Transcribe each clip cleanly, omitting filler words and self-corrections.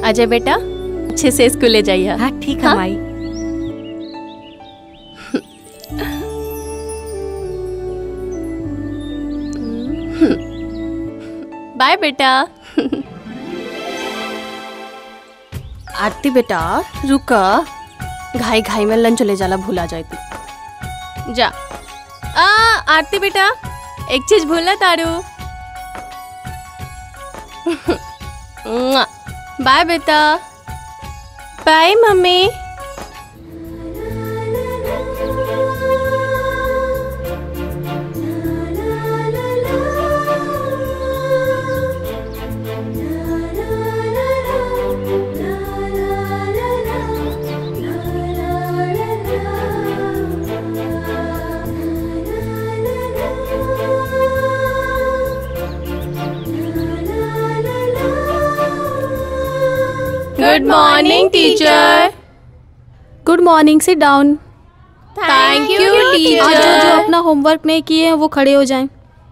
अजय बेटा अच्छे से स्कूल ले जाइए। हाँ ठीक है माई। बाय बेटा। आरती बेटा रुका, घाई घाई में लंच ले जाला भूला जाए तू। जा आरती बेटा एक चीज भूलना तारू। बाय बेटा। Bye mummy. Good morning teacher. Good morning, sit down. Thank you आज टीचर। जो अपना होमवर्क नहीं किए हैं वो खड़े हो जाएं।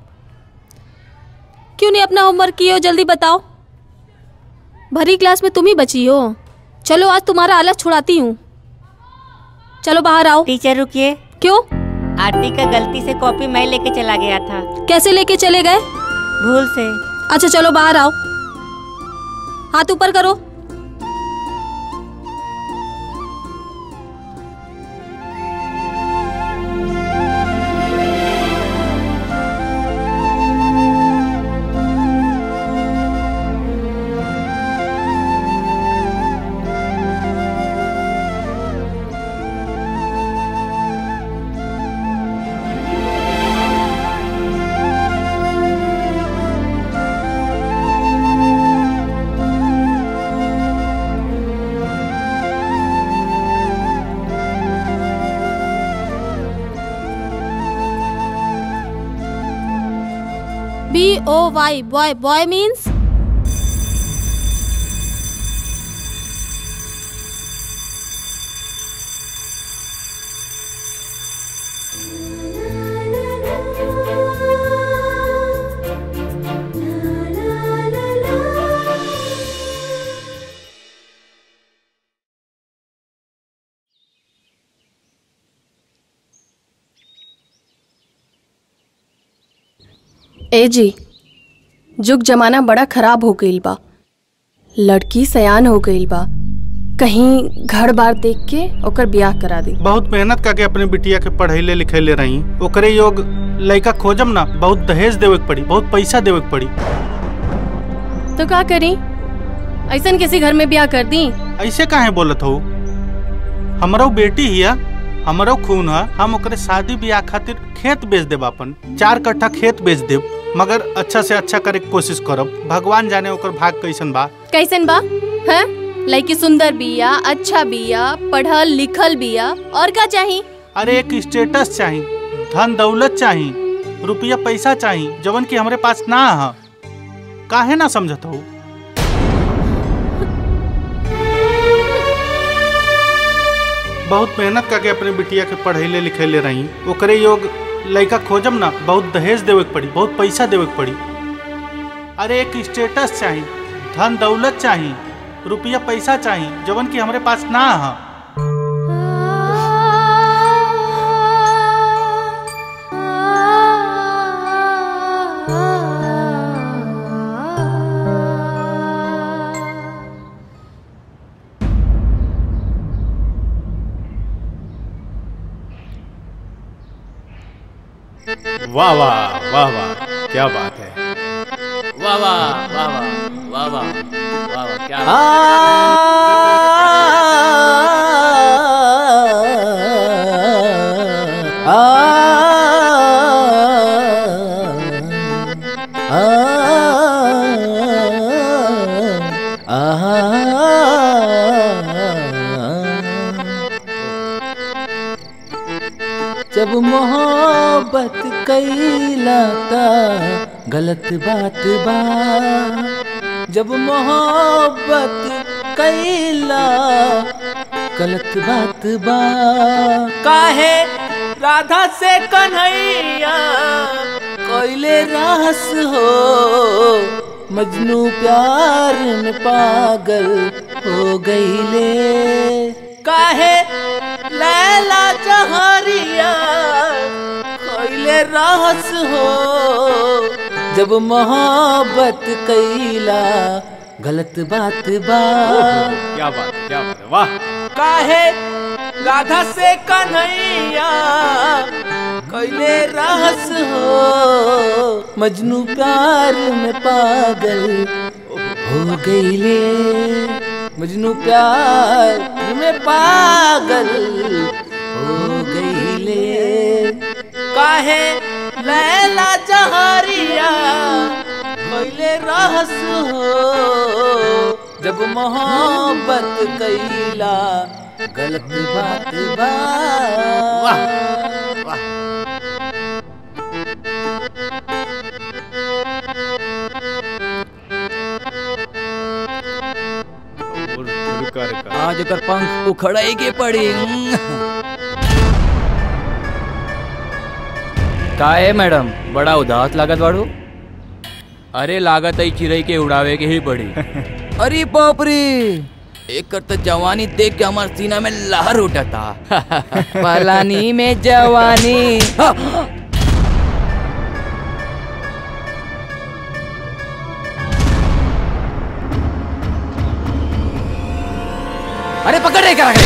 क्यों नहीं अपना होमवर्क किए हो, जल्दी बताओ। भरी क्लास में तुम ही बची हो। चलो आज तुम्हारा आलस छुड़ाती हूँ। चलो बाहर आओ। टीचर रुकिए। क्यों? आरती का गलती से कॉपी मैं लेके चला गया था। कैसे लेके चले गए? भूल से। अच्छा चलो बाहर आओ, हाथ ऊपर करो। BOY, boy. Boy means? ए जी, जुग जमाना बड़ा खराब हो गईल बा। लड़की सयान हो गईल बा, कहीं घर बार देख के ओकर ब्याह करा दी। बहुत मेहनत करके अपने बिटिया के पढ़ैले लिखैले रही, ओकरे योग लड़का खोजम ना, बहुत दहेज देवे के पड़ी, बहुत पैसा देवे के पड़ी। तो का करी? ऐसन किसी घर में ब्याह कर दी? ऐसे काहे बोलत हो? हमारा बेटी हिया, हमारा खून है। हम ओकरे शादी ब्याह खातिर खेत बेच देब, अपन 4 कट्ठा खेत बेच देब, मगर अच्छा से अच्छा करे के कोशिश करब। भगवान जाने ओकर भाग कैसन बा। कैसन बा? हैं? लड़की सुंदर बिया, अच्छा बिया, पढ़ल लिखल बिया, और का चाहिए? अरे एक स्टेटस चाहिए, धन दौलत चाहिए, रुपया पैसा चाहिए, जवन की हमारे पास ना है। काहे ना समझत हो? बहुत मेहनत करके अपने बिटिया के पढ़ैले लिखैले रही, ओकरे योग लड़का खोजम ना, बहुत दहेज देवे के पड़ी, बहुत पैसा देवे के पड़ी। अरे एक स्टेटस चाहिए, धन दौलत चाहिए, रुपया पैसा चाहिए, जवन की हमारे पास ना है। वाह वाह वाह वाह, क्या बात है। वाह वाह वाह वाह वाह वाह वाह वाह, क्या जब मोहब्बत कैलाता गलत बात बा, जब मोहब्बत कैला गलत बात बा। काहे राधा से कन्हैया कोयले रास हो, मजनू प्यार में पागल हो गईले काहे लैला जहरिया खइले रहस हो जब मोहब्बत कैला गलत बात बा। क्या बात है, वाह। काहे राधा से कन्हैया कैले रहस हो मजनू प्यार में पागल हो गईले मजनू प्यार में पागल हो गईले काहे लैला जहरिया कैले रहस हो जब मोहब्बत कैला गलत बात बा। आज कर पंख उखड़ाई के पड़ी। का है मैडम, बड़ा उदास लागत बाड़ू। अरे लागत है चिड़ई के उड़ावे के ही पड़ी। अरे बाप रे, एक करता जवानी देख के हमारे सीना में लहर उठा था। पलानी में जवानी। अरे पकड़ रहे क्या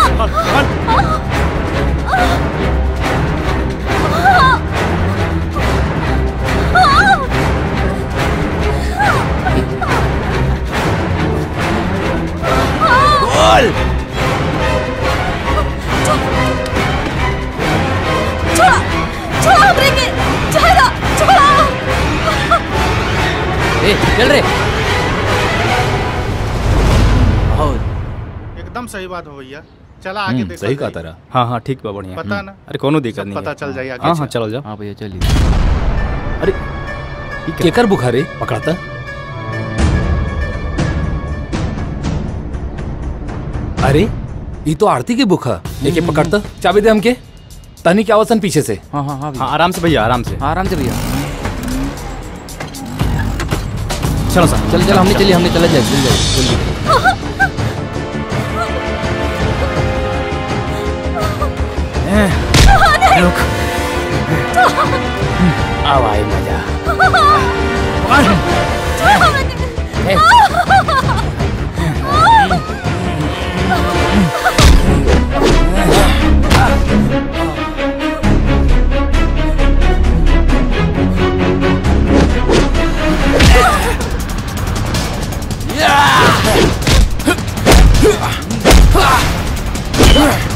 बोल। छोड़ा छोड़ा हमरे चेहरा छोड़ा। चल रे। एकदम सही बात हो भैया, चला आगे देखो। सही कहा तारा। हाँ हाँ ठीक बा, बढ़िया। पता ना, अरे कोनो दिक्कत नहीं, पता चल जाएगा। हाँ हाँ चलो जाओ। हाँ भैया चलिए। अरे केकर बुखारे पकड़ता। अरे ये तो आरती की बुक है, एक पकड़ता। चाबी दे हमके। तनी क्या वसन पीछे से। हाँ हाँ हाँ हाँ आराम से भैया, आराम से आराम से भैया। चलो सर, चल चल हमने चला जाए, चल जाए। रुक, अब आई मजा। Yeah!